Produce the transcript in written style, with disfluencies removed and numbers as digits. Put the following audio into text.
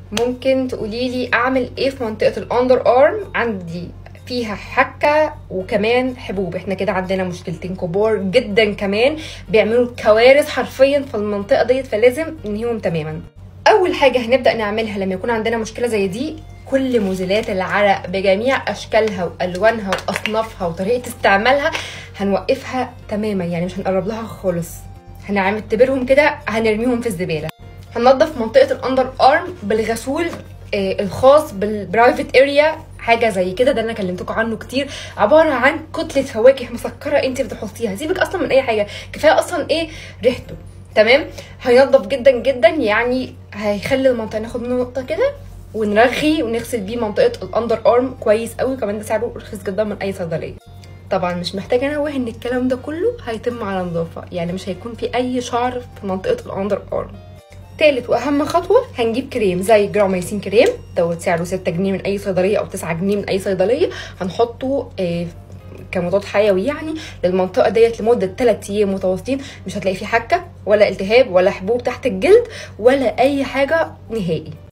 ممكن تقولي لي اعمل ايه في منطقه الاندر ارم؟ عندي فيها حكه وكمان حبوب. احنا كده عندنا مشكلتين كبار جدا كمان بيعملوا كوارث حرفيا في المنطقه ديت، فلازم ننهيهم تماما. اول حاجه هنبدا نعملها لما يكون عندنا مشكله زي دي، كل مزيلات العرق بجميع اشكالها والوانها واصنافها وطريقه استعمالها هنوقفها تماما، يعني مش هنقرب لها خالص، هنعتبرهم كده هنرميهم في الزباله. هننضف منطقه الاندر ارم بالغسول الخاص بالبرايفت اريا، حاجه زي كده، ده انا كلمتكم عنه كتير، عباره عن كتله فواكه مسكره انت بتحطيها، سيبك اصلا من اي حاجه، كفايه اصلا ايه ريحته. تمام، هينضف جدا جدا، يعني هيخلي المنطقه ناخد منه نقطه كده ونرغي ونغسل بيه منطقه الاندر ارم كويس قوي، كمان ده سعره رخيص جدا من اي صيدليه. طبعا مش محتاجه انوه ان الكلام ده كله هيتم على نظافه، يعني مش هيكون في اي شعر في منطقه الاندر ارم. تالت واهم خطوه هنجيب كريم زي جراميسين كريم، دوت سعره 6 جنيه من اي صيدليه او 9 جنيه من اي صيدليه، هنحطه كمضاد حيوي يعني للمنطقه ديت لمده 3 ايام متواصلين، مش هتلاقي فيه حكه ولا التهاب ولا حبوب تحت الجلد ولا اي حاجه نهائي.